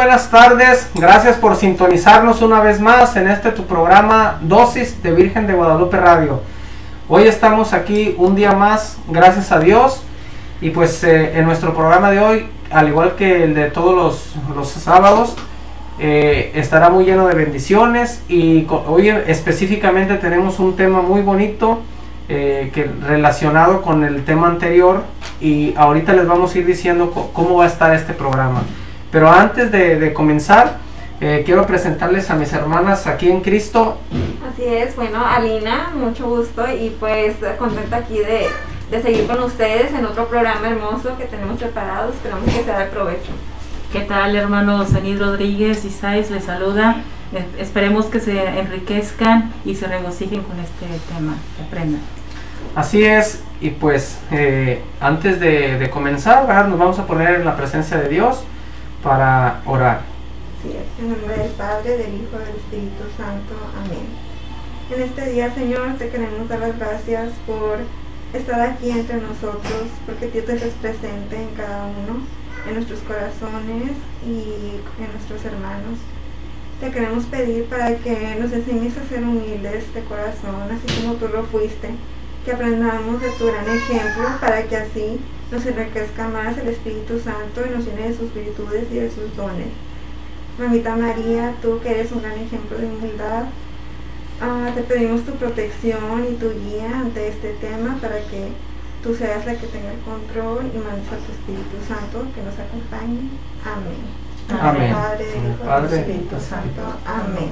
buenas tardes, gracias por sintonizarnos una vez más en tu programa Dosis de Virgen de Guadalupe Radio. Hoy estamos aquí un día más, gracias a Dios, y pues en nuestro programa de hoy, al igual que el de todos los sábados, estará muy lleno de bendiciones, y hoy específicamente tenemos un tema muy bonito relacionado con el tema anterior, y ahorita les vamos a ir diciendo cómo va a estar este programa. Pero antes de comenzar, quiero presentarles a mis hermanas aquí en Cristo. Así es, bueno, Alina, mucho gusto y pues contenta aquí de seguir con ustedes en otro programa hermoso que tenemos preparado. Esperamos que sea de provecho. ¿Qué tal, hermanos? Anid Rodríguez y Saiz les saluda. Esperemos que se enriquezcan y se regocijen con este tema, que aprendan. Así es, y pues antes de comenzar, ¿verdad?, nos vamos a poner en la presencia de Dios para orar. Así es, en nombre del Padre, del Hijo y del Espíritu Santo. Amén. En este día, Señor, te queremos dar las gracias por estar aquí entre nosotros, porque tú te haces presente en cada uno, en nuestros corazones y en nuestros hermanos. Te queremos pedir para que nos enseñes a ser humildes de corazón, así como tú lo fuiste, que aprendamos de tu gran ejemplo para que así nos enriquezca más el Espíritu Santo y nos llene de sus virtudes y de sus dones. Mamita María, tú que eres un gran ejemplo de humildad, te pedimos tu protección y tu guía ante este tema para que tú seas la que tenga el control y mandes a tu Espíritu Santo que nos acompañe. Amén. Amén. Padre, del Hijo y del Espíritu Santo. Amén.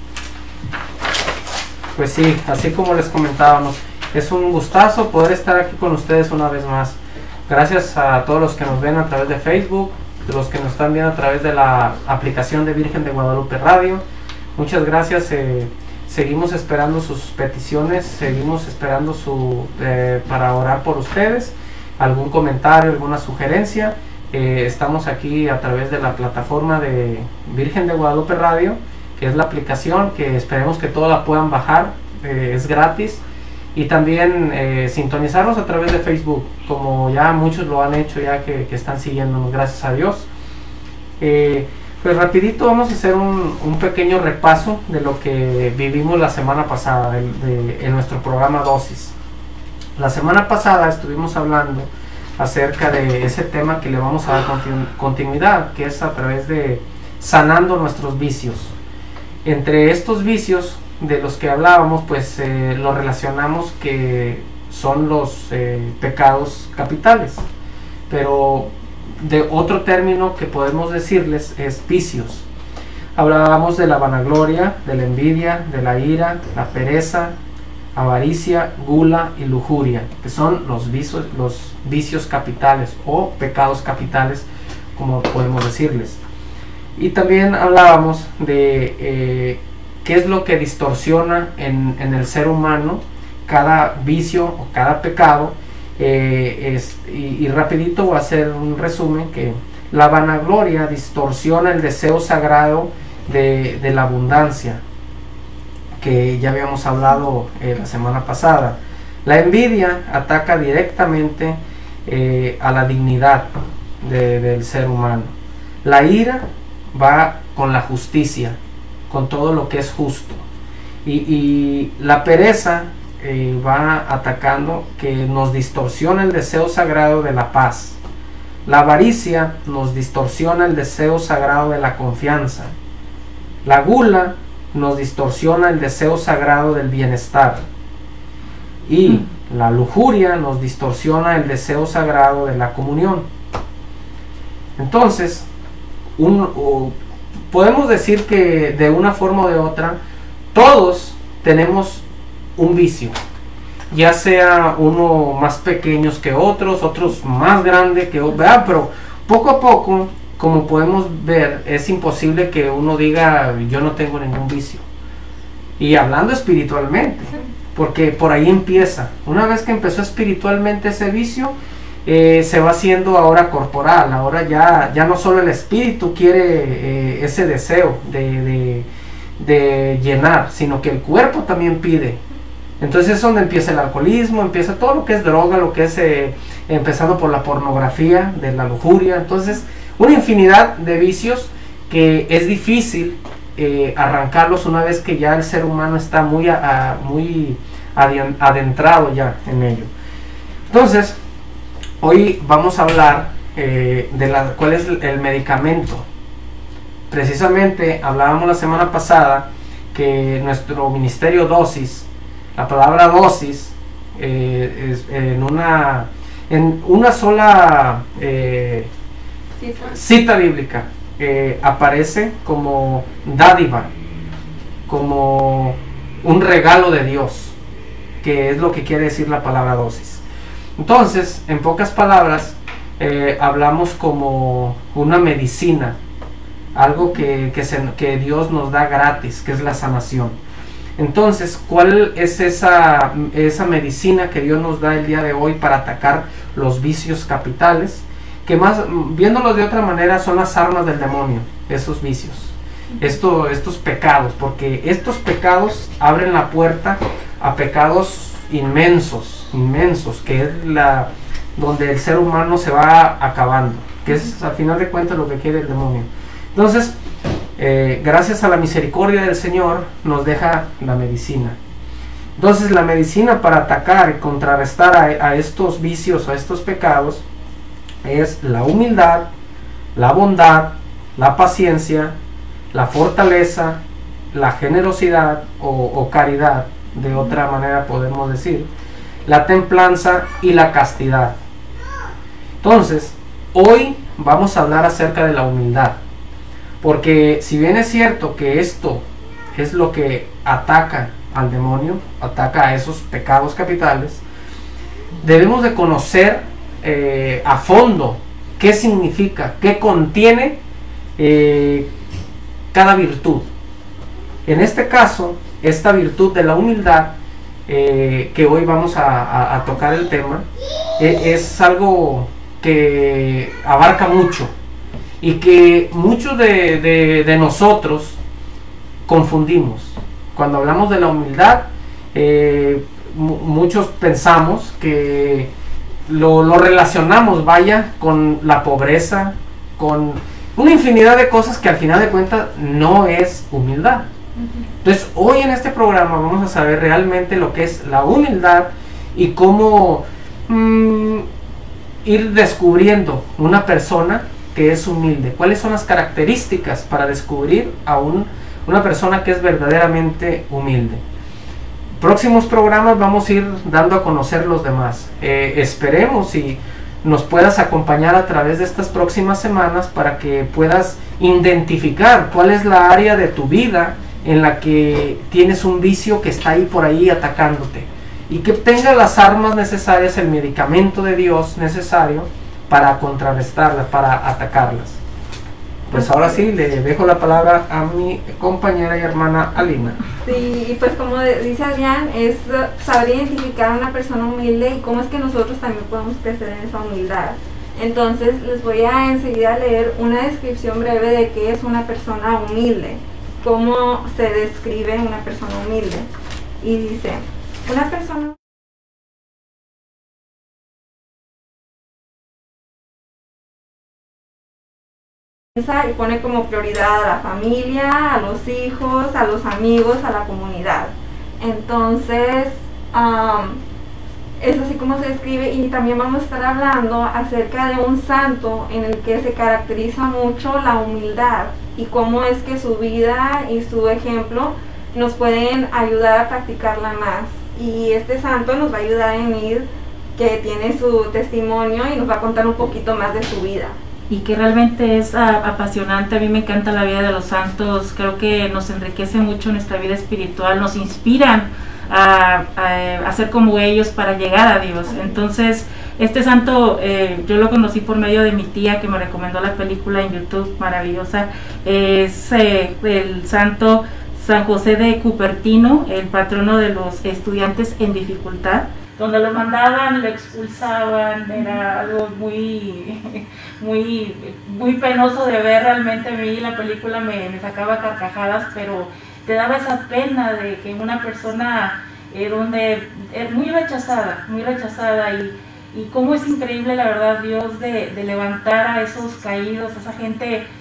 Pues sí, así como les comentábamos, es un gustazo poder estar aquí con ustedes una vez más. Gracias a todos los que nos ven a través de Facebook, de los que nos están viendo a través de la aplicación de Virgen de Guadalupe Radio. Muchas gracias. Seguimos esperando sus peticiones, seguimos esperando para orar por ustedes. Algún comentario, alguna sugerencia. Estamos aquí a través de la plataforma de Virgen de Guadalupe Radio, que es la aplicación que esperemos que todos la puedan bajar. Es gratis. Y también sintonizarnos a través de Facebook, como ya muchos lo han hecho, ya que están siguiéndonos, gracias a Dios. Pues rapidito vamos a hacer un pequeño repaso de lo que vivimos la semana pasada en nuestro programa Dosis. La semana pasada estuvimos hablando acerca de ese tema que le vamos a dar continuidad, que es a través de sanando nuestros vicios. Entre estos vicios de los que hablábamos, pues lo relacionamos que son los pecados capitales, pero de otro término que podemos decirles es vicios. Hablábamos de la vanagloria, de la envidia, de la ira, la pereza, avaricia, gula y lujuria, que son los vicios capitales o pecados capitales, como podemos decirles. Y también hablábamos de qué es lo que distorsiona en el ser humano cada vicio o cada pecado. Y rapidito voy a hacer un resumen, que la vanagloria distorsiona el deseo sagrado de la abundancia, que ya habíamos hablado la semana pasada. La envidia ataca directamente a la dignidad del ser humano. La ira va con la justicia, con todo lo que es justo, y la pereza va atacando, que nos distorsiona el deseo sagrado de la paz. La avaricia nos distorsiona el deseo sagrado de la confianza. La gula nos distorsiona el deseo sagrado del bienestar, y la lujuria nos distorsiona el deseo sagrado de la comunión. Entonces, podemos decir que de una forma o de otra todos tenemos un vicio, ya sea uno más pequeños que otros más grandes que otros, pero poco a poco, como podemos ver, es imposible que uno diga yo no tengo ningún vicio. Y hablando espiritualmente, porque por ahí empieza. Una vez que empezó espiritualmente ese vicio, se va haciendo ahora corporal. Ahora ya no solo el espíritu quiere ese deseo de llenar, sino que el cuerpo también pide. Entonces es donde empieza el alcoholismo, empieza todo lo que es droga, lo que es empezando por la pornografía, de la lujuria. Entonces una infinidad de vicios que es difícil arrancarlos una vez que ya el ser humano está muy adentrado ya en ello. Entonces, hoy vamos a hablar de cuál es el medicamento. Precisamente hablábamos la semana pasada que nuestro ministerio Dosis, la palabra dosis, es en una sola cita bíblica aparece como dádiva, como un regalo de Dios, que es lo que quiere decir la palabra dosis. Entonces, en pocas palabras, hablamos como una medicina, algo que Dios nos da gratis, que es la sanación. Entonces, ¿cuál es esa medicina que Dios nos da el día de hoy para atacar los vicios capitales? Que más, viéndolo de otra manera, son las armas del demonio, esos vicios, estos pecados, porque estos pecados abren la puerta a pecados inmensos, que es donde el ser humano se va acabando, que es al final de cuentas lo que quiere el demonio. Entonces, gracias a la misericordia del Señor nos deja la medicina. Entonces, la medicina para atacar y contrarrestar a estos vicios, a estos pecados, es la humildad, la bondad, la paciencia, la fortaleza, la generosidad o caridad, de otra manera podemos decir, la templanza y la castidad. Entonces, hoy vamos a hablar acerca de la humildad, porque si bien es cierto que esto es lo que ataca al demonio, ataca a esos pecados capitales, debemos de conocer a fondo qué significa, qué contiene cada virtud. En este caso, esta virtud de la humildad, que hoy vamos a tocar el tema, es algo que abarca mucho y que muchos de nosotros confundimos. Cuando hablamos de la humildad, muchos pensamos que lo relacionamos, con la pobreza, con una infinidad de cosas que al final de cuentas no es humildad. Entonces, hoy en este programa vamos a saber realmente lo que es la humildad y cómo ir descubriendo una persona que es humilde. ¿Cuáles son las características para descubrir a una persona que es verdaderamente humilde? Próximos programas vamos a ir dando a conocer los demás. Esperemos y nos puedas acompañar a través de estas próximas semanas para que puedas identificar cuál es la área de tu vida en la que tienes un vicio que está ahí por ahí atacándote, y que tenga las armas necesarias, el medicamento de Dios necesario para contrarrestarlas, para atacarlas. Pues ahora sí, le dejo la palabra a mi compañera y hermana Alina. Sí, y pues como dice Adrián, es saber identificar a una persona humilde y cómo es que nosotros también podemos crecer en esa humildad. Entonces les voy a enseguida leer una descripción breve de qué es una persona humilde, cómo se describe una persona humilde. Y dice, una persona y pone como prioridad a la familia, a los hijos, a los amigos, a la comunidad. Entonces, es así como se describe, y también vamos a estar hablando acerca de un santo en el que se caracteriza mucho la humildad y cómo es que su vida y su ejemplo nos pueden ayudar a practicarla más. Y este santo nos va a ayudar a Enid, que tiene su testimonio y nos va a contar un poquito más de su vida. Y que realmente es apasionante. A mí me encanta la vida de los santos, creo que nos enriquece mucho nuestra vida espiritual, nos inspiran a ser como ellos para llegar a Dios. Entonces, este santo yo lo conocí por medio de mi tía, que me recomendó la película en YouTube, maravillosa. Es el santo San José de Cupertino, el patrono de los estudiantes en dificultad. Donde lo mandaban, lo expulsaban, era algo muy penoso de ver. Realmente a mí la película me sacaba carcajadas, pero te daba esa pena de que una persona donde muy rechazada, y cómo es increíble la verdad Dios de levantar a esos caídos, a esa gente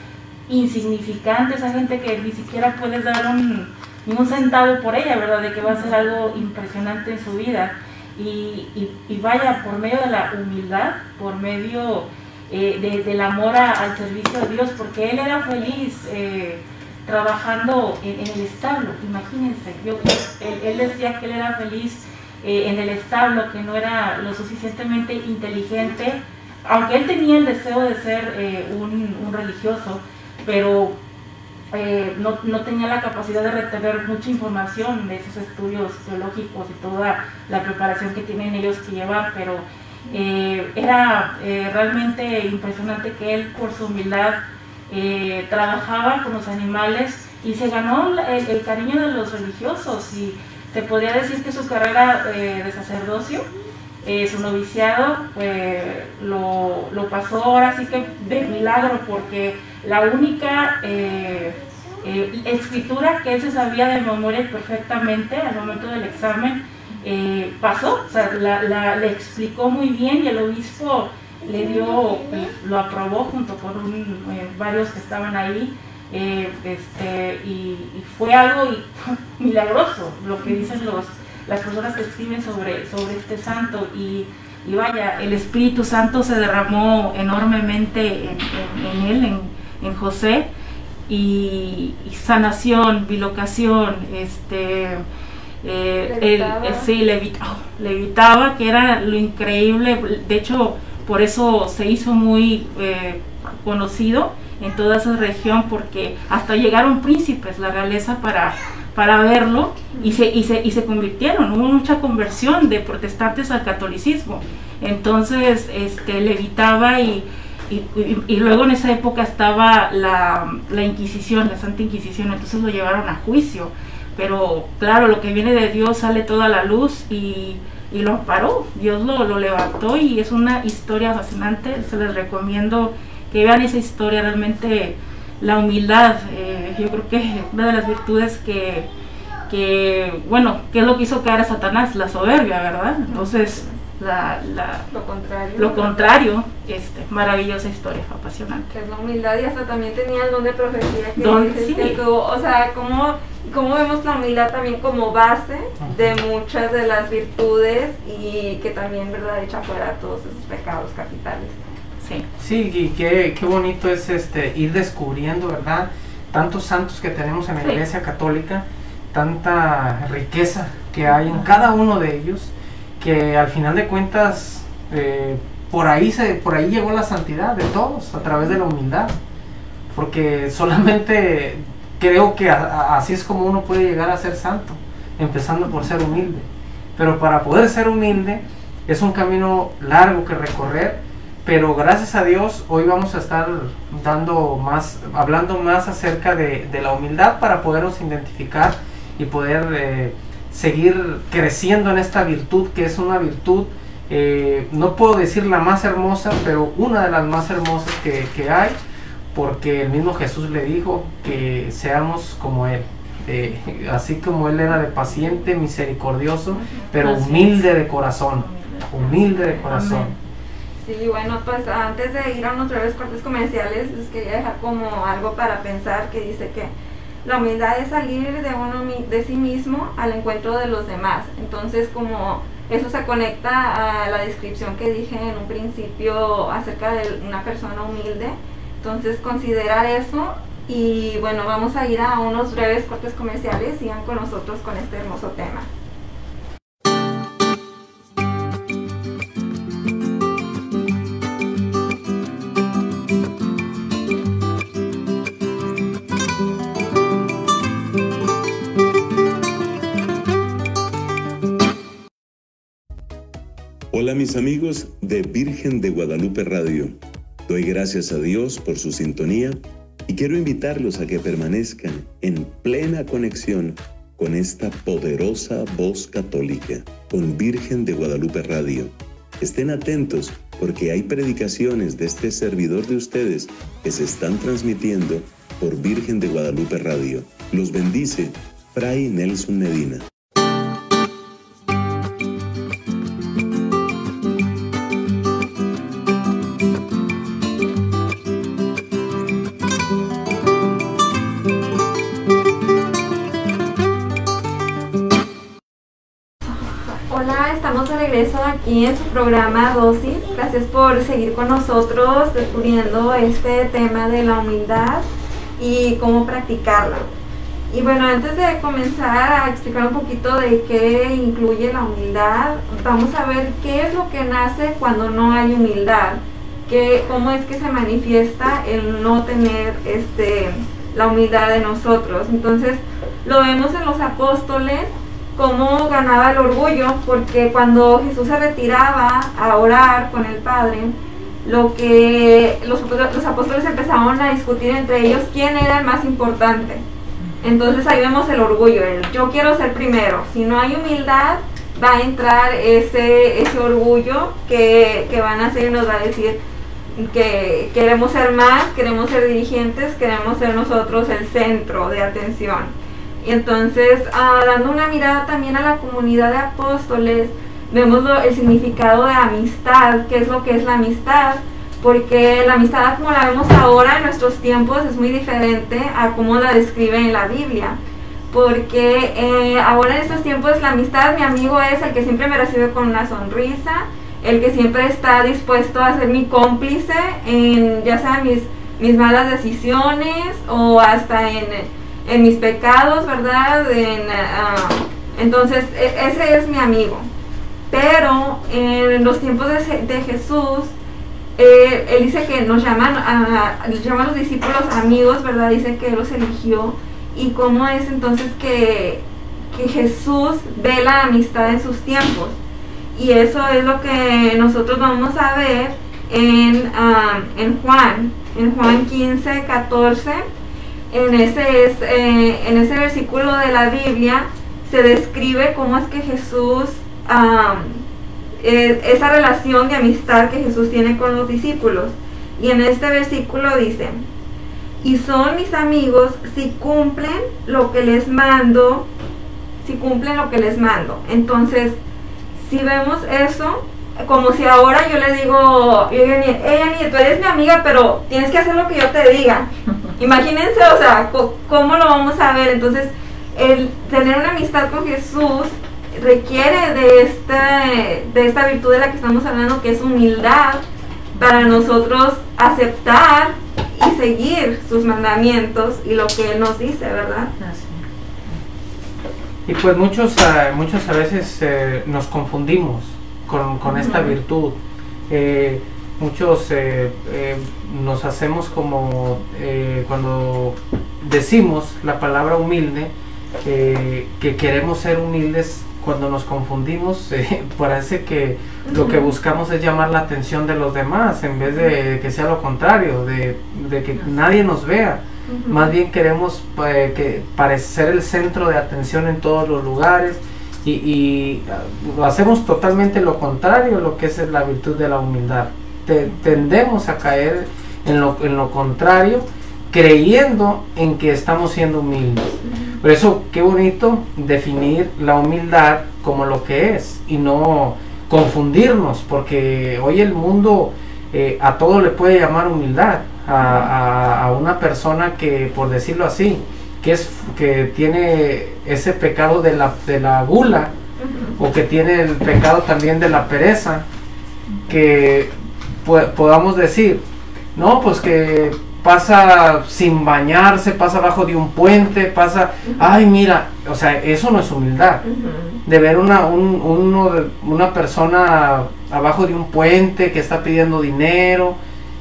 insignificante, esa gente que ni siquiera puedes dar ni un centavo por ella, ¿verdad? De que va a ser algo impresionante en su vida. Y vaya, por medio de la humildad, por medio del amor al servicio de Dios, porque él era feliz trabajando en el establo, imagínense. Él decía que él era feliz en el establo, que no era lo suficientemente inteligente, aunque él tenía el deseo de ser un religioso, pero no tenía la capacidad de retener mucha información de esos estudios teológicos y toda la preparación que tienen ellos que llevar, pero era realmente impresionante que él, por su humildad, trabajaba con los animales y se ganó el cariño de los religiosos, y se podría decir que su carrera de sacerdocio, su noviciado, lo pasó ahora sí que de milagro, porque la única escritura que él se sabía de memoria perfectamente al momento del examen pasó, o sea, le explicó muy bien, y el obispo lo aprobó junto con varios que estaban ahí, y fue algo milagroso lo que dicen las personas que escriben sobre este santo, y vaya, el Espíritu Santo se derramó enormemente en él, en José, y sanación, bilocación, levitaba, que era lo increíble. De hecho, por eso se hizo muy conocido en toda esa región, porque hasta llegaron príncipes, la realeza, para verlo, y se convirtieron. Hubo mucha conversión de protestantes al catolicismo. Entonces levitaba, y luego en esa época estaba la Inquisición, la Santa Inquisición, entonces lo llevaron a juicio. Pero claro, lo que viene de Dios sale toda la luz, y lo amparó, Dios lo levantó, y es una historia fascinante. Se les recomiendo que vean esa historia. Realmente la humildad, yo creo que una de las virtudes que bueno, ¿qué es lo que hizo caer a Satanás? La soberbia, ¿verdad? Entonces lo contrario, maravillosa historia, apasionante. Que es la humildad, y hasta también tenía el don de profecía, Sí. o sea, cómo vemos la humildad también como base de muchas de las virtudes, y que también, ¿verdad?, echa fuera todos esos pecados capitales. Sí, y qué bonito es ir descubriendo, ¿verdad?, tantos santos que tenemos en la Iglesia Católica, tanta riqueza que hay en cada uno de ellos, que al final de cuentas por ahí llegó la santidad de todos, a través de la humildad, porque solamente creo que así es como uno puede llegar a ser santo, empezando por ser humilde. Pero para poder ser humilde es un camino largo que recorrer, pero gracias a Dios hoy vamos a estar hablando más acerca de la humildad, para podernos identificar y poder seguir creciendo en esta virtud, que es una virtud, no puedo decir la más hermosa, pero una de las más hermosas que hay, porque el mismo Jesús le dijo que seamos como Él, así como Él era de paciente, misericordioso, pero humilde de corazón, humilde de corazón. Sí, bueno, pues antes de ir a unos breves cortes comerciales, les quería dejar como algo para pensar, que dice que la humildad es salir de sí mismo al encuentro de los demás. Entonces, como eso se conecta a la descripción que dije en un principio acerca de una persona humilde, entonces considerar eso. Y bueno, vamos a ir a unos breves cortes comerciales. Sigan con nosotros con este hermoso tema. Hola mis amigos de Virgen de Guadalupe Radio. Doy gracias a Dios por su sintonía y quiero invitarlos a que permanezcan en plena conexión con esta poderosa voz católica, con Virgen de Guadalupe Radio. Estén atentos porque hay predicaciones de este servidor de ustedes que se están transmitiendo por Virgen de Guadalupe Radio. Los bendice Fray Nelson Medina. estamos de regreso aquí en su programa Dosis. Gracias por seguir con nosotros descubriendo este tema de la humildad y cómo practicarla. Y bueno, antes de comenzar a explicar un poquito de qué incluye la humildad, vamos a ver qué es lo que nace cuando no hay humildad, cómo es que se manifiesta el no tener la humildad de nosotros. Entonces lo vemos en los apóstoles, cómo ganaba el orgullo, porque cuando Jesús se retiraba a orar con el Padre, lo que los apóstoles empezaron a discutir entre ellos quién era el más importante. Entonces ahí vemos el orgullo, yo quiero ser primero. Si no hay humildad, va a entrar ese orgullo que van a hacer y nos va a decir que queremos ser más, queremos ser dirigentes, queremos ser nosotros el centro de atención. Y entonces, dando una mirada también a la comunidad de apóstoles, vemos el significado de amistad, qué es lo que es la amistad, porque la amistad como la vemos ahora en nuestros tiempos es muy diferente a cómo la describe en la Biblia, porque ahora en estos tiempos la amistad, mi amigo es el que siempre me recibe con una sonrisa, el que siempre está dispuesto a ser mi cómplice en ya sea mis malas decisiones o hasta en mis pecados, ¿verdad? Entonces ese es mi amigo. Pero en los tiempos de Jesús, él dice que nos llaman a los discípulos amigos, ¿verdad? Dice que él los eligió. Y cómo es entonces que Jesús ve la amistad en sus tiempos. Y eso es lo que nosotros vamos a ver en Juan 15, 14. En ese versículo de la Biblia se describe cómo es que Jesús, esa relación de amistad que Jesús tiene con los discípulos. Y en este versículo dice: y son mis amigos si cumplen lo que les mando, Entonces, si vemos eso, como si ahora yo le digo, Ani, tú eres mi amiga, pero tienes que hacer lo que yo te diga. Imagínense, o sea, ¿cómo lo vamos a ver? Entonces, el tener una amistad con Jesús requiere de esta virtud de la que estamos hablando, que es humildad, para nosotros aceptar y seguir sus mandamientos y lo que Él nos dice, ¿verdad? Y pues muchos a veces nos confundimos con esta virtud. Muchos nos hacemos como cuando decimos la palabra humilde, que queremos ser humildes. Cuando nos confundimos, parece que lo que buscamos es llamar la atención de los demás, en vez de que sea lo contrario, de que nadie nos vea. Más bien queremos parecer el centro de atención en todos los lugares, y lo hacemos totalmente lo contrario, lo que es la virtud de la humildad. Tendemos a caer en lo contrario, creyendo en que estamos siendo humildes. Por eso, qué bonito definir la humildad como lo que es y no confundirnos, porque hoy el mundo a todo le puede llamar humildad. A una persona que, por decirlo así, que tiene ese pecado de la gula, o que tiene el pecado también de la pereza, que podamos decir, no, pues que pasa sin bañarse, pasa abajo de un puente, ay, mira, o sea, eso no es humildad. De ver una persona abajo de un puente que está pidiendo dinero,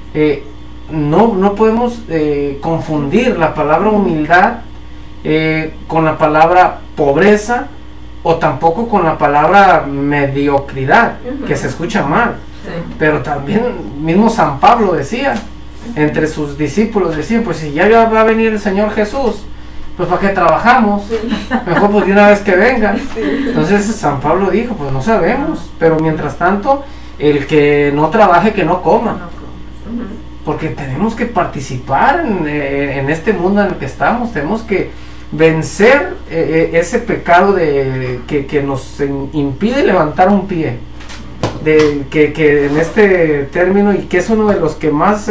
no podemos confundir la palabra humildad con la palabra pobreza, o tampoco con la palabra mediocridad, que se escucha mal. Pero también mismo San Pablo decía, entre sus discípulos decía, pues si ya va a venir el Señor Jesús, pues ¿para qué trabajamos? Mejor pues de una vez que venga. Entonces San Pablo dijo, pues no sabemos, pero mientras tanto, el que no trabaje, que no coma. Porque tenemos que participar en este mundo en el que estamos, tenemos que vencer ese pecado que nos impide levantar un pie. Que en este término, y que es uno de los que más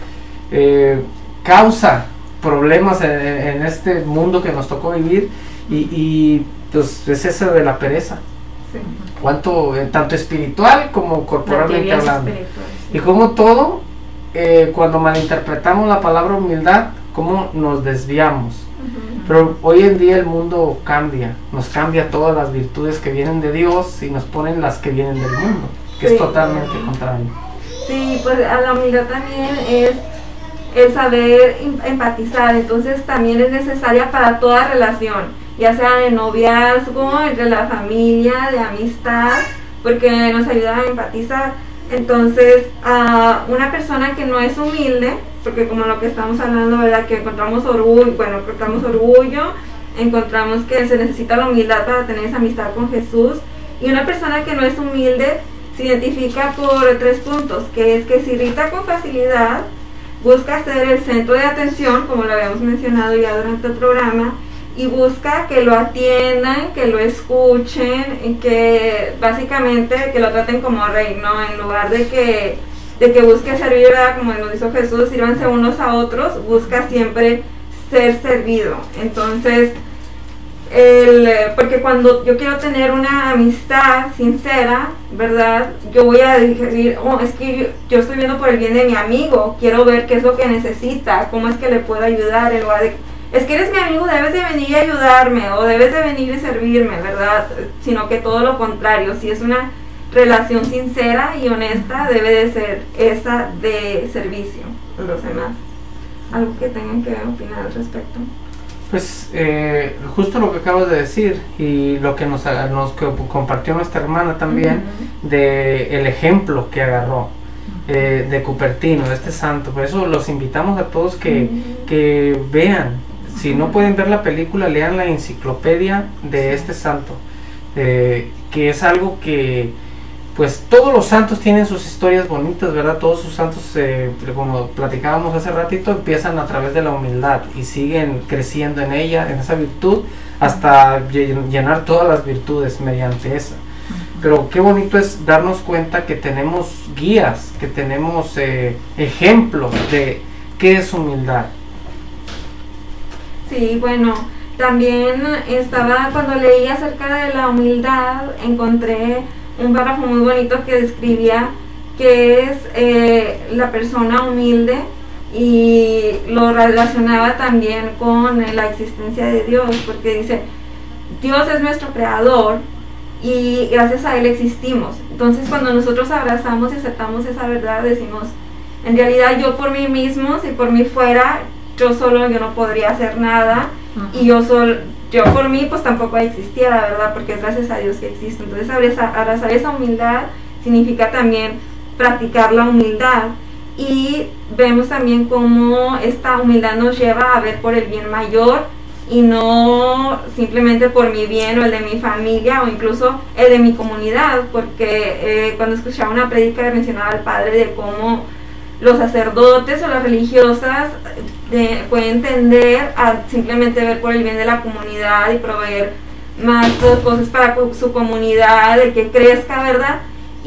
causa problemas en este mundo que nos tocó vivir, y pues es eso de la pereza. Sí. Cuánto, tanto espiritual como corporalmente Actividades hablando. espirituales, sí. Y como todo, cuando malinterpretamos la palabra humildad, cómo nos desviamos. Pero hoy en día el mundo cambia, nos cambia todas las virtudes que vienen de Dios y nos ponen las que vienen del mundo, que Sí. es totalmente contrario. Sí, pues a la humildad también es el saber empatizar, entonces también es necesaria para toda relación, ya sea de noviazgo, entre la familia, de amistad, porque nos ayuda a empatizar. Entonces, a una persona que no es humilde, porque como lo que estamos hablando, ¿verdad? Que encontramos orgullo, encontramos que se necesita la humildad para tener esa amistad con Jesús, y una persona que no es humilde se identifica por 3 puntos, que es que se irrita con facilidad, busca ser el centro de atención, como lo habíamos mencionado ya durante el programa, y busca que lo atiendan, que lo escuchen, y que básicamente que lo traten como rey, ¿no? En lugar de que busque servir, ¿verdad? Como nos dijo Jesús, sírvanse unos a otros, busca siempre ser servido. Entonces, porque cuando yo quiero tener una amistad sincera, ¿verdad? Yo voy a decir, oh, es que yo estoy viendo por el bien de mi amigo, quiero ver qué es lo que necesita, cómo es que le puedo ayudar, en lugar de, es que eres mi amigo, debes de venir y ayudarme, o debes de venir y servirme, ¿verdad? Sino que todo lo contrario, si es una relación sincera y honesta, debe de ser esa de servicio a los demás. ¿Algo que tengan que opinar al respecto? Pues justo lo que acabas de decir y lo que nos compartió nuestra hermana también, de el ejemplo que agarró de Cupertino, de este santo. Por eso los invitamos a todos que vean, si no pueden ver la película, lean la enciclopedia de este santo, que es algo que, pues todos los santos tienen sus historias bonitas, ¿verdad? Todos sus santos, como platicábamos hace ratito, empiezan a través de la humildad y siguen creciendo en ella, en esa virtud, hasta llenar todas las virtudes mediante esa. Pero qué bonito es darnos cuenta que tenemos guías, que tenemos ejemplos de qué es humildad. Sí, bueno, también cuando leí acerca de la humildad, encontré un párrafo muy bonito que describía que es la persona humilde, y lo relacionaba también con la existencia de Dios, porque dice, Dios es nuestro creador y gracias a Él existimos. Entonces cuando nosotros abrazamos y aceptamos esa verdad, decimos, en realidad yo por mí mismo, si por mí fuera, yo no podría hacer nada, y yo por mí pues tampoco existiera, ¿verdad? Porque es gracias a Dios que existo. Entonces abrazar esa humildad significa también practicar la humildad, y vemos también cómo esta humildad nos lleva a ver por el bien mayor y no simplemente por mi bien o el de mi familia o incluso el de mi comunidad, porque cuando escuchaba una prédica mencionaba al padre de cómo los sacerdotes o las religiosas pueden tender a simplemente ver por el bien de la comunidad y proveer más cosas para su comunidad, de que crezca, ¿verdad?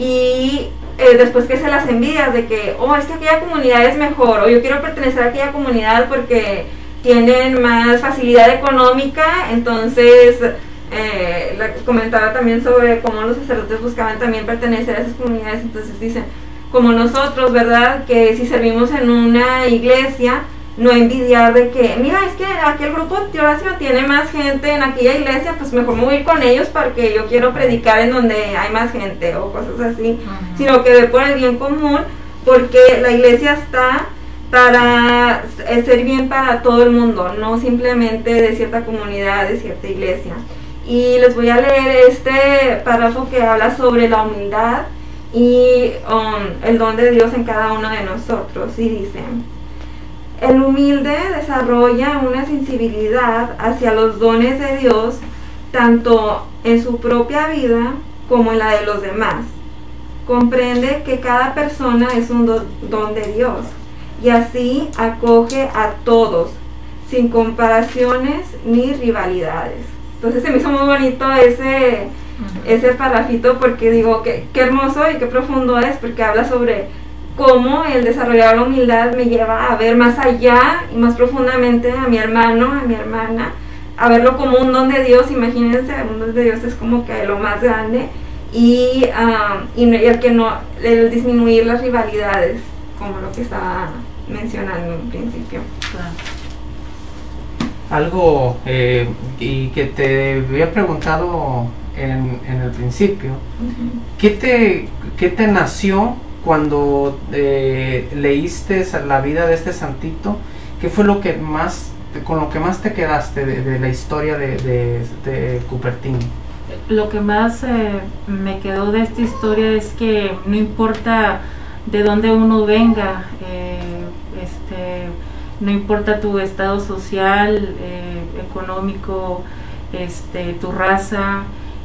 Y después que se las envidias de que, oh, es que aquella comunidad es mejor, o yo quiero pertenecer a aquella comunidad porque tienen más facilidad económica. Entonces comentaba también sobre cómo los sacerdotes buscaban también pertenecer a esas comunidades. Entonces dicen, como nosotros, ¿verdad? Que si servimos en una iglesia, no envidiar de que, mira, es que aquel grupo de oración tiene más gente en aquella iglesia, pues mejor me voy a ir con ellos porque yo quiero predicar en donde hay más gente o cosas así, sino que ve por el bien común, porque la iglesia está para ser bien para todo el mundo, no simplemente de cierta comunidad, de cierta iglesia. Y les voy a leer este párrafo que habla sobre la humildad y el don de Dios en cada uno de nosotros, y dice: el humilde desarrolla una sensibilidad hacia los dones de Dios, tanto en su propia vida como en la de los demás. Comprende que cada persona es un don de Dios, y así acoge a todos, sin comparaciones ni rivalidades. Entonces se me hizo muy bonito ese parrafito, porque digo, qué hermoso y qué profundo es, porque habla sobre cómo el desarrollar la humildad me lleva a ver más allá y más profundamente a mi hermano, a mi hermana, a verlo como un don de Dios. Imagínense, un don de Dios es como que lo más grande, y el que no, el disminuir las rivalidades, como lo que estaba mencionando en principio. Claro. Algo y que te había preguntado en el principio, ¿qué te nació cuando leíste la vida de este santito? ¿Qué fue lo que más, con lo que más te quedaste de la historia de Cupertino? Lo que más me quedó de esta historia es que no importa de dónde uno venga, no importa tu estado social, económico, tu raza,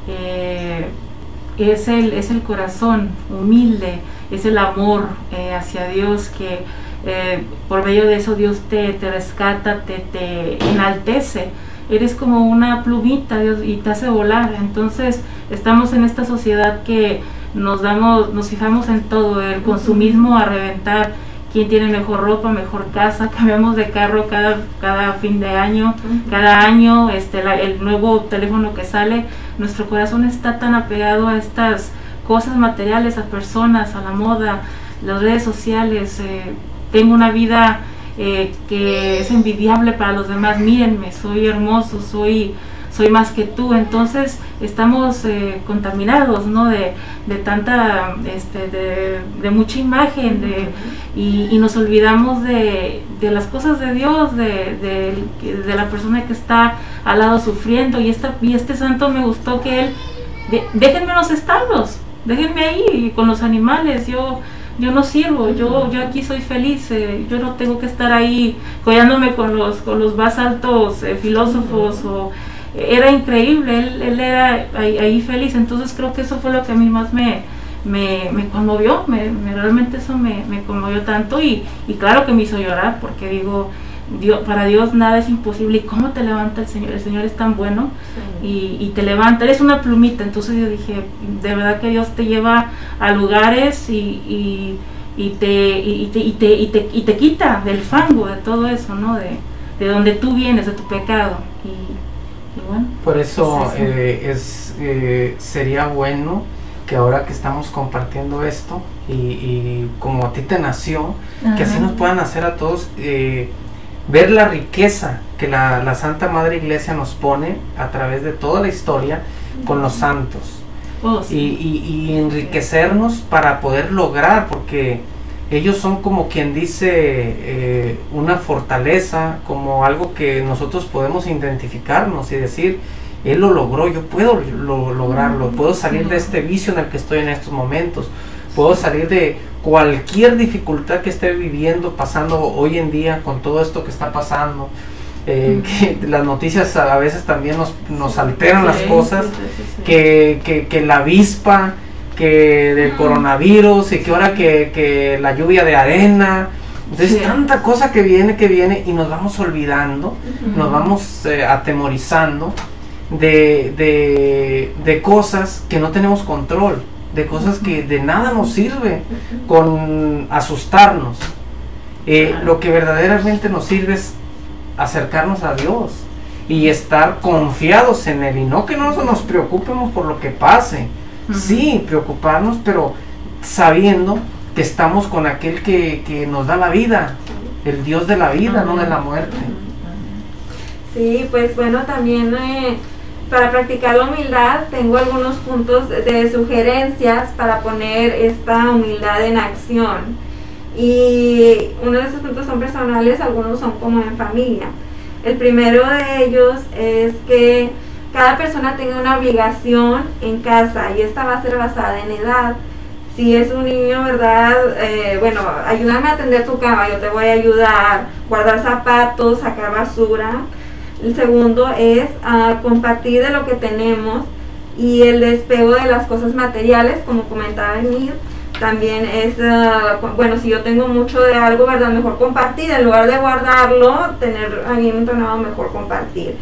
es el corazón humilde, es el amor hacia Dios, que por medio de eso Dios te rescata, te enaltece. Eres como una plumita, Dios, y te hace volar. Entonces estamos en esta sociedad que nos fijamos en todo, el consumismo a reventar. Quién tiene mejor ropa, mejor casa, cambiamos de carro cada fin de año, cada año, el nuevo teléfono que sale. Nuestro corazón está tan apegado a estas cosas materiales, a personas, a la moda, las redes sociales. Tengo una vida que es envidiable para los demás. Mírenme, soy hermoso, soy más que tú. Entonces estamos contaminados, ¿no? de tanta de mucha imagen, y nos olvidamos de las cosas de Dios, de la persona que está al lado sufriendo. Y este santo me gustó que él, déjenme los establos, déjenme ahí con los animales, yo no sirvo, yo aquí soy feliz, yo no tengo que estar ahí collándome con los más altos filósofos. Era increíble, él era ahí feliz. Entonces creo que eso fue lo que a mí más me conmovió, realmente eso me conmovió tanto, y claro que me hizo llorar, porque digo, para Dios nada es imposible. ¿Y cómo te levanta el Señor? El Señor es tan bueno, y te levanta, eres una plumita. Entonces yo dije, de verdad que Dios te lleva a lugares y te quita del fango, de todo eso, ¿no? De donde tú vienes, de tu pecado. Y bueno, por eso es sería bueno que ahora que estamos compartiendo esto, y como a ti te nació, que así nos puedan hacer a todos ver la riqueza que la Santa Madre Iglesia nos pone a través de toda la historia con los santos. Y enriquecernos para poder lograr, porque ellos son como quien dice una fortaleza, como algo que nosotros podemos identificarnos y decir, él lo logró, yo puedo lograrlo, puedo salir de este vicio en el que estoy en estos momentos, puedo salir de cualquier dificultad que esté viviendo, pasando hoy en día con todo esto que está pasando. Que las noticias a veces también nos alteran las cosas, que la avispa, que del coronavirus, y que ahora que la lluvia de arena. Entonces tanta cosa que viene, y nos vamos olvidando, nos vamos atemorizando de cosas que no tenemos control, de cosas que de nada nos sirve con asustarnos. Lo que verdaderamente nos sirve es acercarnos a Dios y estar confiados en Él, y no que no nos preocupemos por lo que pase. Sí, preocuparnos, pero sabiendo que estamos con aquel que nos da la vida, el Dios de la vida, no de la muerte. Sí, pues bueno, también para practicar la humildad tengo algunos puntos de sugerencias para poner esta humildad en acción. Y uno de esos puntos son personales, algunos son como en familia. El primero de ellos es que cada persona tenga una obligación en casa, y esta va a ser basada en edad. Si es un niño, ¿verdad? Bueno, ayúdame a atender tu cama, yo te voy a ayudar, guardar zapatos, sacar basura. El segundo es compartir de lo que tenemos, y el despego de las cosas materiales, como comentaba Emir. También es, bueno, si yo tengo mucho de algo, ¿verdad? Mejor compartir, en lugar de guardarlo, tener ahí entrenado, mejor compartir.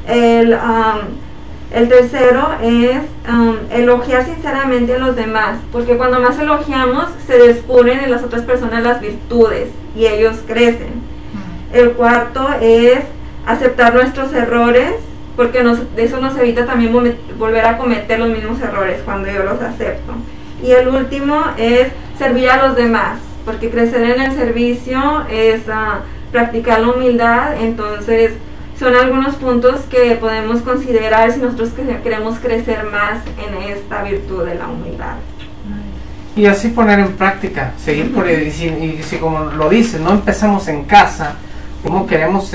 El tercero es elogiar sinceramente a los demás, porque cuando más elogiamos, se descubren en las otras personas las virtudes, y ellos crecen. El cuarto es aceptar nuestros errores porque eso nos evita también volver a cometer los mismos errores cuando yo los acepto. Y el último es servir a los demás, porque crecer en el servicio es practicar la humildad. Entonces son algunos puntos que podemos considerar si nosotros queremos crecer más en esta virtud de la humildad. Y así poner en práctica, seguir por y si como lo dices, no empezamos en casa, ¿cómo queremos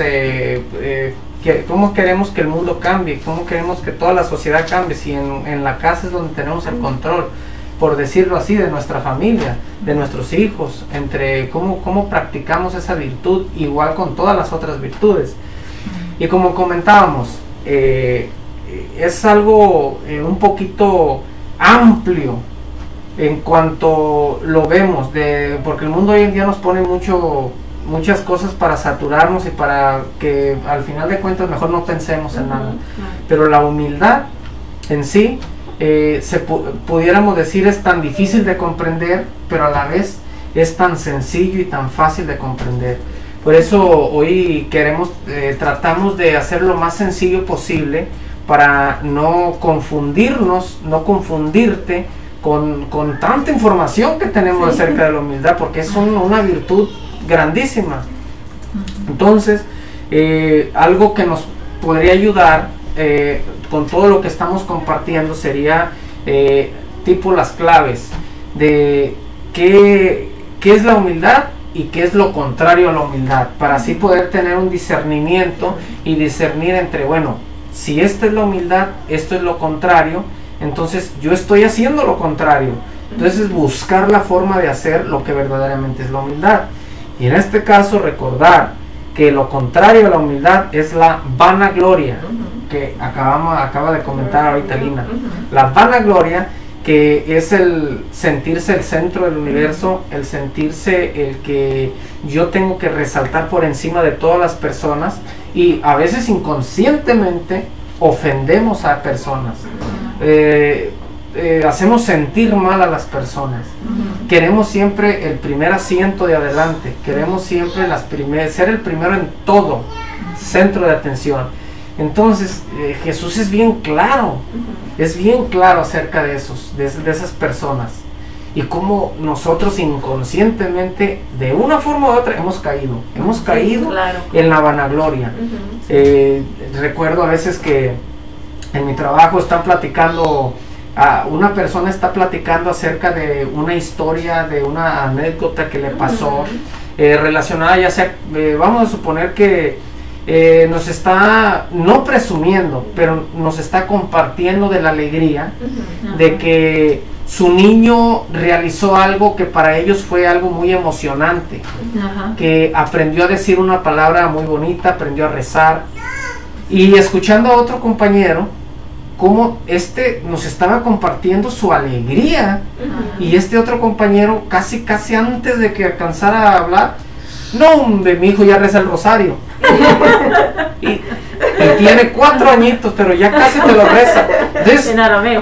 que el mundo cambie? ¿Cómo queremos que toda la sociedad cambie? Si en la casa es donde tenemos el control, por decirlo así, de nuestra familia, de nuestros hijos, entre cómo practicamos esa virtud, igual con todas las otras virtudes. Y como comentábamos, es algo un poquito amplio en cuanto lo vemos, porque el mundo hoy en día nos pone muchas cosas para saturarnos y para que al final de cuentas mejor no pensemos en nada. Pero la humildad en sí, pudiéramos decir, es tan difícil de comprender, pero a la vez es tan sencillo y tan fácil de comprender. Por eso hoy tratamos de hacer lo más sencillo posible para no confundirnos, no confundirte con tanta información que tenemos acerca de la humildad, porque es una virtud grandísima. Entonces, algo que nos podría ayudar con todo lo que estamos compartiendo sería tipo las claves de qué es la humildad y qué es lo contrario a la humildad, para así poder tener un discernimiento y discernir entre, bueno, si esta es la humildad, esto es lo contrario, entonces yo estoy haciendo lo contrario. Entonces buscar la forma de hacer lo que verdaderamente es la humildad. Y en este caso recordar que lo contrario a la humildad es la vanagloria, que acaba de comentar ahorita Lina. La vanagloria, que es el sentirse el centro del universo, el sentirse el que yo tengo que resaltar por encima de todas las personas, y a veces inconscientemente ofendemos a personas, hacemos sentir mal a las personas. Queremos siempre el primer asiento de adelante, queremos siempre ser el primero en todo, centro de atención. Entonces Jesús es bien claro acerca de esas personas, y cómo nosotros inconscientemente, de una forma u otra, hemos caído en la vanagloria. Recuerdo a veces que en mi trabajo están platicando, una persona está platicando acerca de una historia, de una anécdota que le pasó, relacionada, ya sea, vamos a suponer que nos está, no presumiendo, pero nos está compartiendo de la alegría de que su niño realizó algo que para ellos fue algo muy emocionante, que aprendió a decir una palabra muy bonita, aprendió a rezar, y escuchando a otro compañero cómo nos estaba compartiendo su alegría, y este otro compañero casi antes de que alcanzara a hablar, no hombre, mi hijo ya reza el rosario y tiene 4 añitos, pero ya casi te lo reza. Entonces, en arameo.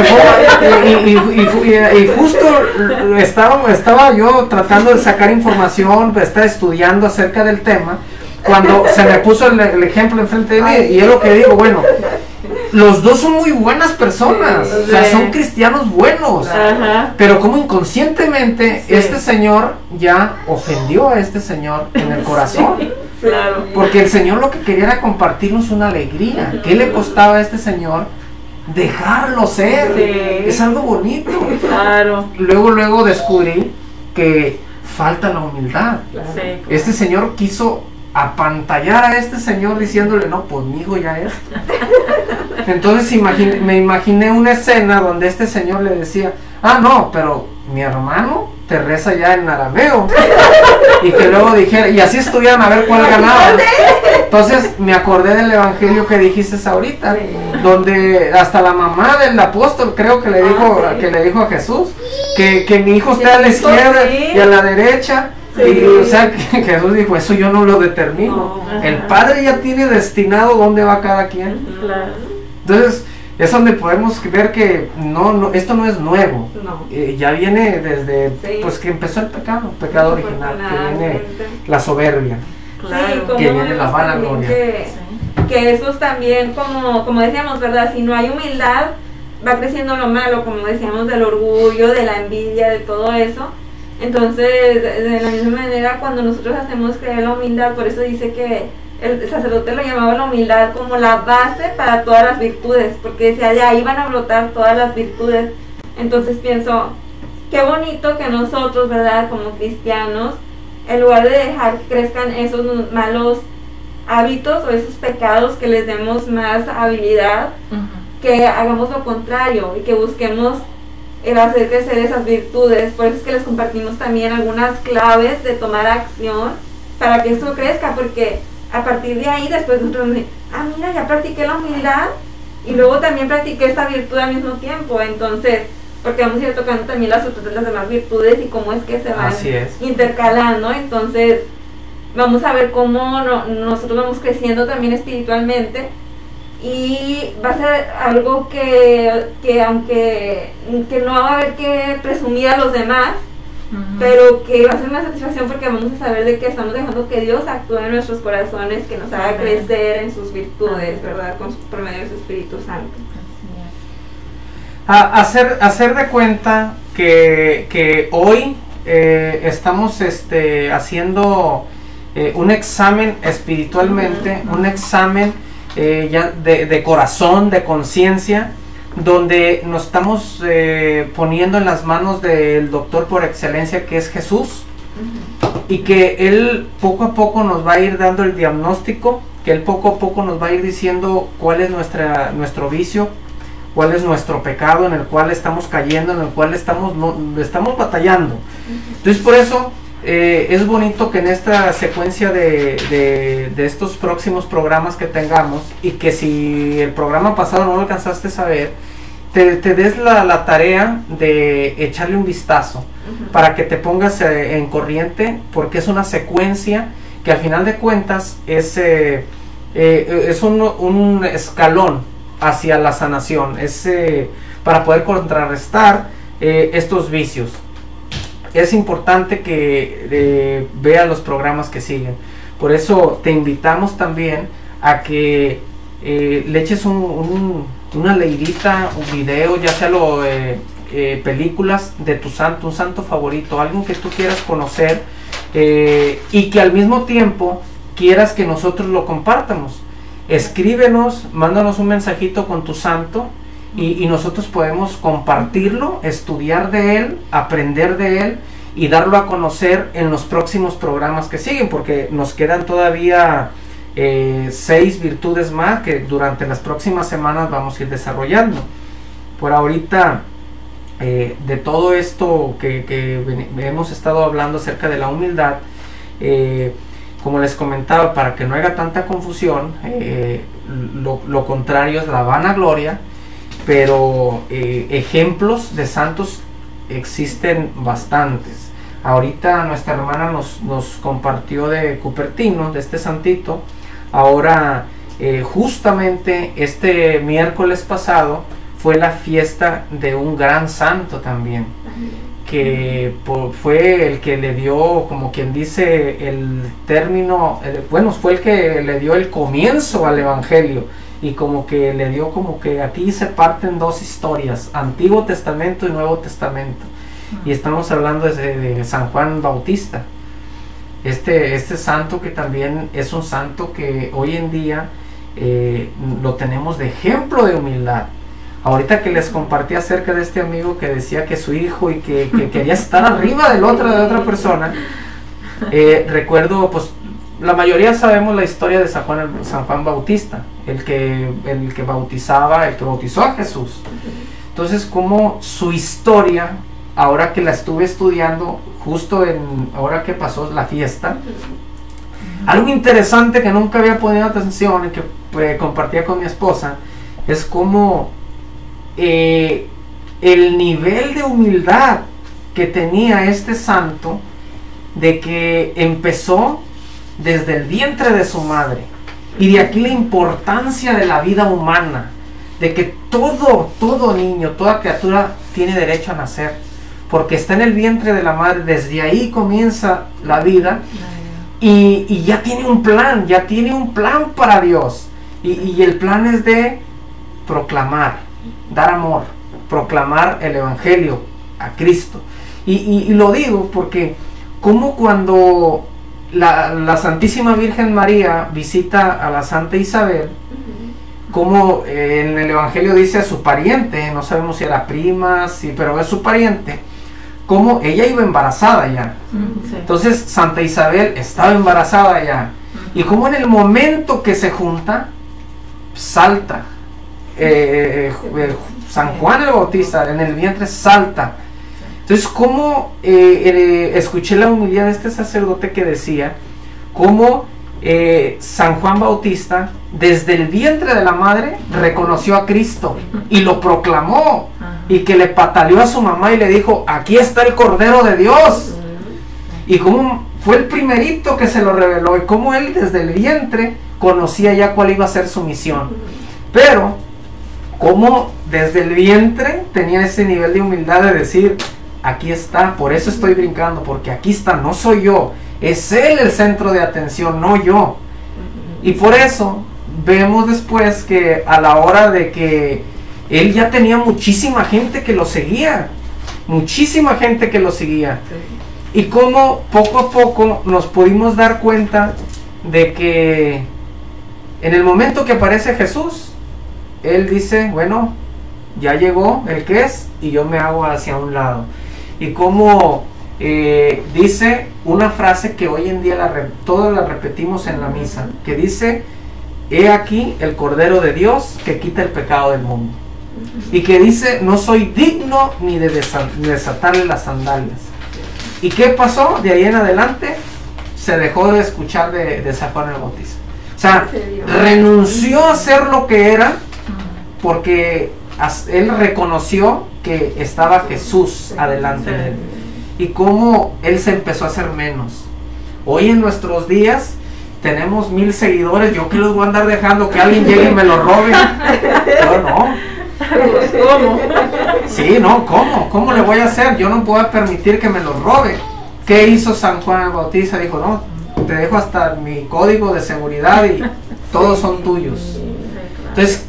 Y justo estaba yo tratando de sacar información, estaba estudiando acerca del tema, cuando se me puso el ejemplo enfrente de mí, y es lo que digo, bueno, los dos son muy buenas personas, o sea, son cristianos buenos, pero como inconscientemente este señor ya ofendió a este señor en el corazón, porque el Señor lo que quería era compartirnos una alegría. ¿Qué le costaba a este señor dejarlo ser? Es algo bonito. Luego descubrí que falta la humildad. Este señor quiso apantallar a este señor diciéndole, no, pues mi hijo ya es. Entonces me imaginé una escena donde este señor le decía, no, pero mi hermano te reza ya en arameo, y que luego dijera, y así estuvieran a ver cuál ganaba. Entonces me acordé del evangelio que dijiste ahorita, donde hasta la mamá del apóstol creo que le dijo a Jesús que mi hijo esté a la izquierda y a la derecha. Y, o sea, que Jesús dijo, eso yo no lo determino. El Padre ya tiene destinado dónde va cada quien. Entonces, es donde podemos ver que esto no es nuevo. Ya viene desde pues que empezó el pecado original, que viene la soberbia, que viene la vanagloria. que esos también, como decíamos, ¿verdad? Si no hay humildad, va creciendo lo malo, como decíamos, del orgullo, de la envidia, de todo eso. Entonces, de la misma manera, cuando nosotros hacemos creer la humildad, por eso dice que el sacerdote lo llamaba la humildad como la base para todas las virtudes, porque decía, de ahí van a brotar todas las virtudes. Entonces pienso, qué bonito que nosotros, ¿verdad?, como cristianos, en lugar de dejar que crezcan esos malos hábitos o esos pecados, que les demos más habilidad, que hagamos lo contrario y que busquemos el hacer crecer esas virtudes. Por eso es que les compartimos también algunas claves de tomar acción para que esto crezca, porque a partir de ahí después nosotros mira, ya practiqué la humildad y luego también practiqué esta virtud al mismo tiempo. Entonces, porque vamos a ir tocando también las demás virtudes y cómo es que se van intercalando. Entonces vamos a ver cómo nosotros vamos creciendo también espiritualmente, y va a ser algo que aunque que no va a haber que presumir a los demás, pero que va a ser una satisfacción, porque vamos a saber de que estamos dejando que Dios actúe en nuestros corazones, que nos haga crecer en sus virtudes, ¿verdad?, por medio de su Espíritu Santo. Hacer de cuenta que hoy estamos haciendo un examen espiritualmente, un examen ya de corazón, de conciencia, donde nos estamos poniendo en las manos del doctor por excelencia, que es Jesús, y que Él poco a poco nos va a ir dando el diagnóstico, que Él poco a poco nos va a ir diciendo cuál es nuestro vicio, cuál es nuestro pecado en el cual estamos cayendo, en el cual estamos batallando. Entonces, por eso es bonito que en esta secuencia de estos próximos programas que tengamos, y que si el programa pasado no lo alcanzaste a saber, te des la tarea de echarle un vistazo, para que te pongas en corriente, porque es una secuencia que al final de cuentas es un escalón hacia la sanación, para poder contrarrestar estos vicios. Es importante que veas los programas que siguen. Por eso te invitamos también a que le eches una leidita, un video, ya sea películas de tu santo, un santo favorito, alguien que tú quieras conocer, y que al mismo tiempo quieras que nosotros lo compartamos. Escríbenos, mándanos un mensajito con tu santo, y nosotros podemos compartirlo, estudiar de él, aprender de él y darlo a conocer en los próximos programas que siguen, porque nos quedan todavía 6 virtudes más que durante las próximas semanas vamos a ir desarrollando. Por ahorita, de todo esto que hemos estado hablando acerca de la humildad, como les comentaba, para que no haya tanta confusión, lo contrario es la vanagloria, pero ejemplos de santos existen bastantes. Ahorita nuestra hermana nos compartió de Cupertino, de este santito. Ahora, justamente este miércoles pasado fue la fiesta de un gran santo también, que fue el que le dio, como quien dice, el término, fue el que le dio el comienzo al evangelio, y como que le dio, como que aquí se parten dos historias, Antiguo Testamento y Nuevo Testamento, y estamos hablando de San Juan Bautista, este santo, que también es un santo que hoy en día lo tenemos de ejemplo de humildad. Ahorita que les compartí acerca de este amigo que decía que su hijo y que quería estar arriba de otra persona, recuerdo, pues la mayoría sabemos la historia de San Juan Bautista, el que bautizaba, el que bautizó a Jesús. Entonces, como su historia, ahora que la estuve estudiando, justo ahora que pasó la fiesta, algo interesante que nunca había ponido atención y que compartía con mi esposa, es como el nivel de humildad que tenía este santo, de que empezó desde el vientre de su madre, y de aquí la importancia de la vida humana, de que todo niño, toda criatura tiene derecho a nacer, porque está en el vientre de la madre, desde ahí comienza la vida, y ya tiene un plan para Dios, Y el plan es de proclamar, dar amor, proclamar el Evangelio a Cristo. Y lo digo porque como cuando la Santísima Virgen María visita a la Santa Isabel, como en el Evangelio dice a su pariente, no sabemos si era prima, sí, pero es su pariente, como ella iba embarazada ya. Sí. Entonces Santa Isabel estaba embarazada ya. Y como en el momento que se junta, salta. San Juan el Bautista en el vientre salta. Entonces como escuché la humildad de este sacerdote que decía como San Juan Bautista desde el vientre de la madre reconoció a Cristo y lo proclamó, y que le pataleó a su mamá y le dijo, aquí está el Cordero de Dios, y como fue el primerito que se lo reveló, y como él desde el vientre conocía ya cuál iba a ser su misión, pero como desde el vientre tenía ese nivel de humildad de decir, aquí está, por eso estoy brincando, porque aquí está, no soy yo, es él el centro de atención, no yo. Y por eso vemos después que a la hora de que él ya tenía muchísima gente que lo seguía, muchísima gente que lo seguía, y como poco a poco nos pudimos dar cuenta de que en el momento que aparece Jesús, él dice, bueno, ya llegó el que es, y yo me hago hacia un lado. Y como dice una frase que hoy en día todos la repetimos en la misa, que dice, he aquí el Cordero de Dios que quita el pecado del mundo. Y que dice, no soy digno ni de desatarle las sandalias. ¿Y qué pasó? De ahí en adelante se dejó de escuchar de San Juan el Bautista. O sea, renunció a ser lo que era, porque él reconoció que estaba Jesús adelante de él, y cómo él se empezó a hacer menos. Hoy en nuestros días tenemos 1000 seguidores, yo que los voy a andar dejando que alguien llegue y me lo robe. Yo no. ¿Cómo? Sí, no, ¿cómo le voy a hacer? Yo no puedo permitir que me lo robe. ¿Qué hizo San Juan el Bautista? Dijo, no, te dejo hasta mi código de seguridad y todos son tuyos. Entonces,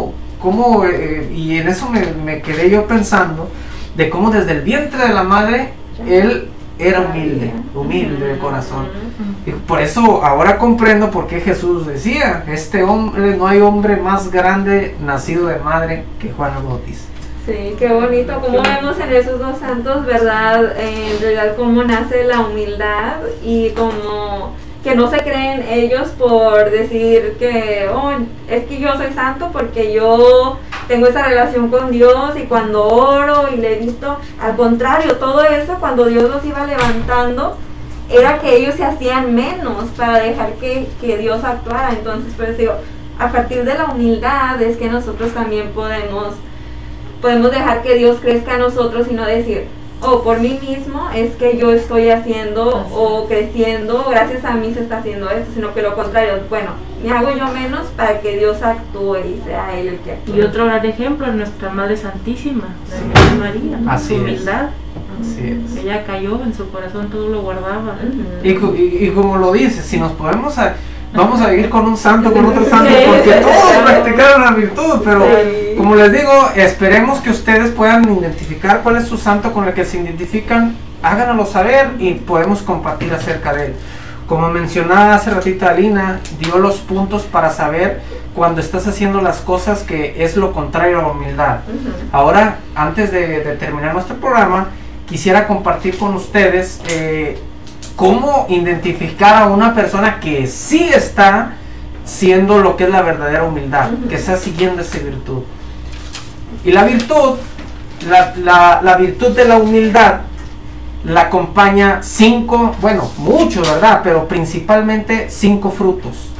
y en eso me quedé yo pensando de cómo desde el vientre de la madre él era humilde de corazón. Y por eso ahora comprendo por qué Jesús decía, este hombre, no hay hombre más grande nacido de madre que Juan el Bautista. Sí, qué bonito, como vemos en esos dos santos, ¿verdad? En realidad cómo nace la humildad, y como que no se creen ellos por decir que, oh, es que yo soy santo porque yo tengo esa relación con Dios y cuando oro y levito. Al contrario, todo eso cuando Dios los iba levantando era que ellos se hacían menos para dejar que Dios actuara. Entonces, pues digo, a partir de la humildad es que nosotros también podemos dejar que Dios crezca en nosotros y no decir, oh, por mí mismo es que yo estoy haciendo o creciendo, gracias a mí se está haciendo esto, sino que lo contrario, bueno, me hago yo menos para que Dios actúe y sea Él el que actúe. Y otro gran ejemplo es nuestra Madre Santísima, la Virgen María, Así su humildad. Así es. Ella cayó, en su corazón todo lo guardaba. Y como lo dice, si nos podemos vamos a ir con un santo, con otro santo, Sí, porque sí, todos sí. practicaron la virtud, pero Sí. como les digo, esperemos que ustedes puedan identificar cuál es su santo con el que se identifican, háganoslo saber y podemos compartir acerca de él. Como mencionaba hace ratito Alina, dio los puntos para saber cuando estás haciendo las cosas que es lo contrario a la humildad. Ahora, antes de terminar nuestro programa, quisiera compartir con ustedes cómo identificar a una persona que sí está siendo lo que es la verdadera humildad, que está siguiendo esa virtud. Y la virtud, la virtud de la humildad, la acompaña muchos, ¿verdad? Pero principalmente 5 frutos.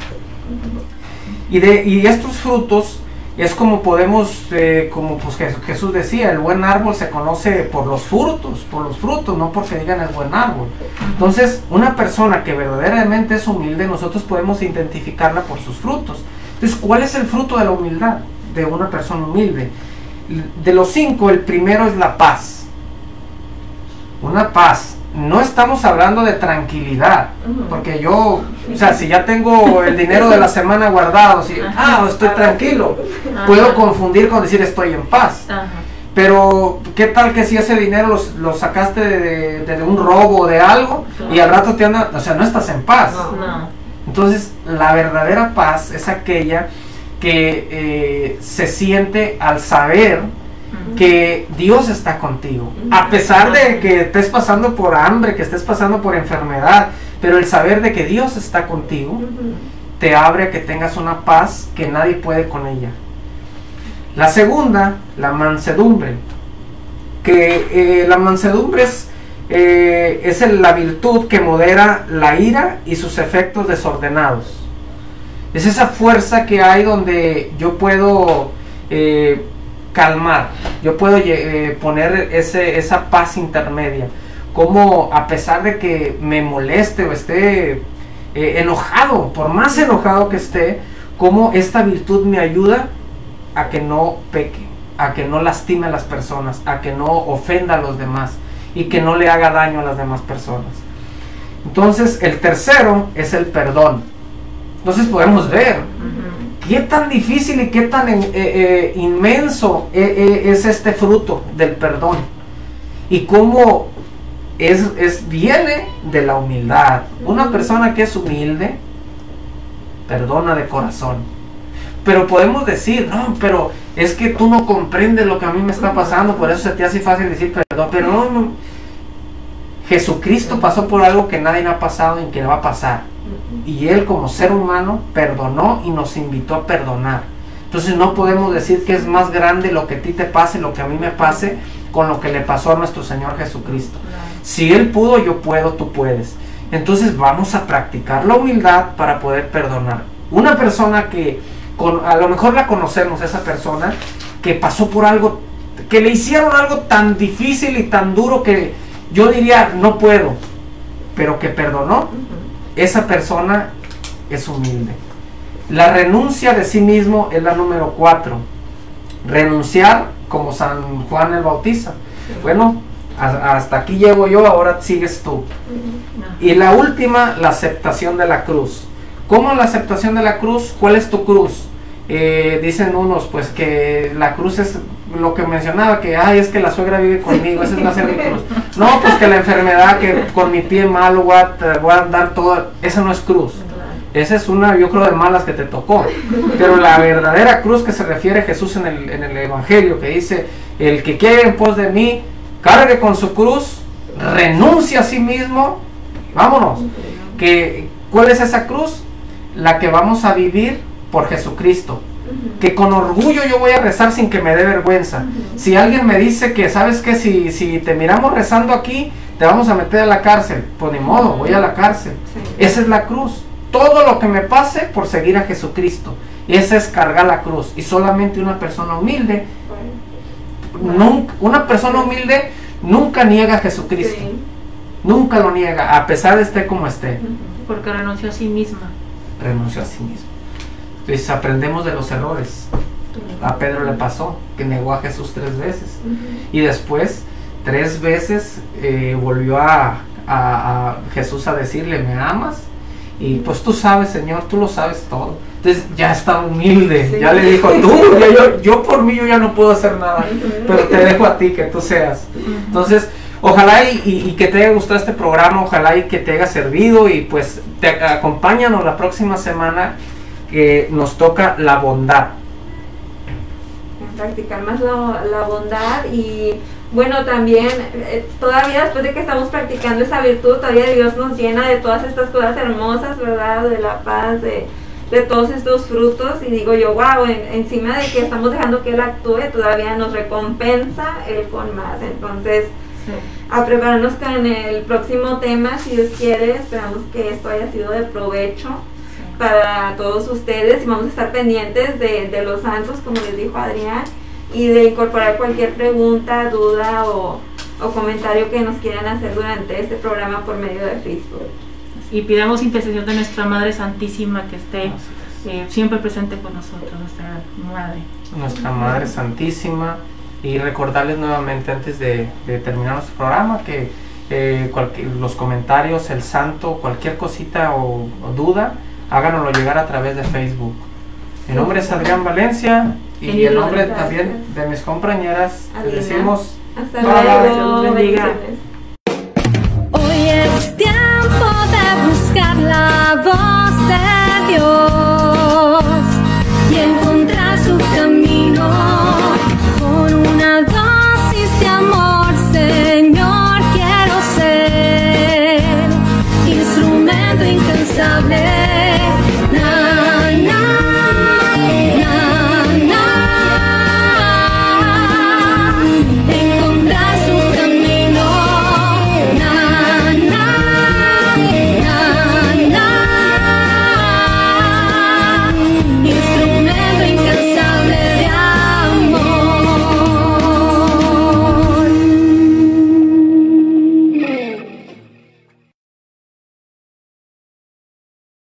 Y estos frutos es como podemos, como pues Jesús decía, el buen árbol se conoce por los frutos, no porque digan es buen árbol. Entonces, una persona que verdaderamente es humilde, nosotros podemos identificarla por sus frutos. Entonces, ¿cuál es el fruto de la humildad de una persona humilde? De los 5, el primero es la paz. Una paz. no estamos hablando de tranquilidad, porque yo, o sea, si ya tengo el dinero de la semana guardado, si, estoy tranquilo, puedo confundir con decir estoy en paz. Pero, ¿qué tal que si ese dinero lo sacaste de un robo o de algo, y al rato te anda, o sea, no estás en paz? No. Entonces, la verdadera paz es aquella que se siente al saber que Dios está contigo, a pesar de que estés pasando por hambre, que estés pasando por enfermedad, pero el saber de que Dios está contigo te abre a que tengas una paz que nadie puede con ella. La segunda, la mansedumbre, que la mansedumbre es la virtud que modera la ira y sus efectos desordenados. Es esa fuerza que hay donde yo puedo calmar, yo puedo poner esa paz intermedia, como a pesar de que me moleste o esté enojado, por más enojado que esté, como esta virtud me ayuda a que no peque, a que no lastime a las personas, a que no ofenda a los demás y que no le haga daño a las demás personas. Entonces, el tercero es el perdón. Entonces podemos ver qué tan difícil y qué tan inmenso es este fruto del perdón, y cómo viene de la humildad. Una persona que es humilde perdona de corazón. Pero podemos decir, no, pero es que tú no comprendes lo que a mí me está pasando, por eso se te hace fácil decir perdón. Pero no. Jesucristo pasó por algo que nadie ha pasado y que va a pasar. Y Él, como ser humano, perdonó y nos invitó a perdonar. Entonces no podemos decir que es más grande lo que a ti te pase, lo que a mí me pase, con lo que le pasó a nuestro Señor Jesucristo. Si Él pudo, yo puedo, tú puedes. Entonces vamos a practicar la humildad para poder perdonar. Una persona que a lo mejor la conocemos, esa persona que pasó por algo, que le hicieron algo tan difícil y tan duro que yo diría no puedo, pero que perdonó, esa persona es humilde. La renuncia de sí mismo es la número 4. Renunciar como San Juan el Bautista. Bueno, hasta aquí llego yo, ahora sigues tú. Y la última, la aceptación de la cruz. ¿Cómo la aceptación de la cruz? ¿Cuál es tu cruz? Dicen unos, pues que la cruz es lo que mencionaba, que es que la suegra vive conmigo, esa es la ser mi cruz. No, pues que la enfermedad, que con mi pie malo voy a andar toda, esa no es cruz. Esa es una, yo creo, de malas que te tocó. Pero la verdadera cruz que se refiere Jesús en el Evangelio, que dice, el que quiere en pos de mí, cargue con su cruz, renuncie a sí mismo, vámonos. ¿Cuál es esa cruz? La que vamos a vivir por Jesucristo, que con orgullo yo voy a rezar sin que me dé vergüenza. Si alguien me dice que, ¿sabes qué? Si te miramos rezando aquí, te vamos a meter a la cárcel, pues ni modo, voy a la cárcel. Esa es la cruz. Todo lo que me pase por seguir a Jesucristo, esa es cargar la cruz. Y solamente una persona humilde, nunca niega a Jesucristo, nunca lo niega, a pesar de esté como esté, porque renunció a sí misma. Renunció a sí mismo. Entonces aprendemos de los errores. A Pedro le pasó que negó a Jesús 3 veces, y después 3 veces volvió a Jesús a decirle, ¿me amas? Y pues tú sabes, Señor, tú lo sabes todo. Entonces ya está humilde, ya le dijo, yo por mí yo ya no puedo hacer nada, pero te dejo a ti que tú seas. Entonces ojalá y que te haya gustado este programa, ojalá y que te haya servido, y pues acompáñanos la próxima semana, que nos toca la bondad. Practicar más la bondad. Y bueno, también todavía después de que estamos practicando esa virtud, todavía Dios nos llena de todas estas cosas hermosas, ¿verdad? De la paz, de todos estos frutos, y digo yo, wow, encima de que estamos dejando que Él actúe, todavía nos recompensa Él con más. Entonces a prepararnos con el próximo tema, si Dios quiere. Esperamos que esto haya sido de provecho para todos ustedes, y vamos a estar pendientes de los santos, como les dijo Adrián, y de incorporar cualquier pregunta, duda o comentario que nos quieran hacer durante este programa por medio de Facebook. Y pidamos intercesión de nuestra Madre Santísima, que esté siempre presente con nosotros, nuestra Madre Santísima. Y recordarles nuevamente, antes de terminar nuestro programa, que los comentarios, el santo, cualquier cosita o duda, háganoslo llegar a través de Facebook. Mi nombre es Adrián Valencia y el nombre también de mis compañeras. Les decimos hasta luego. Hoy es tiempo de buscar la voz de Dios.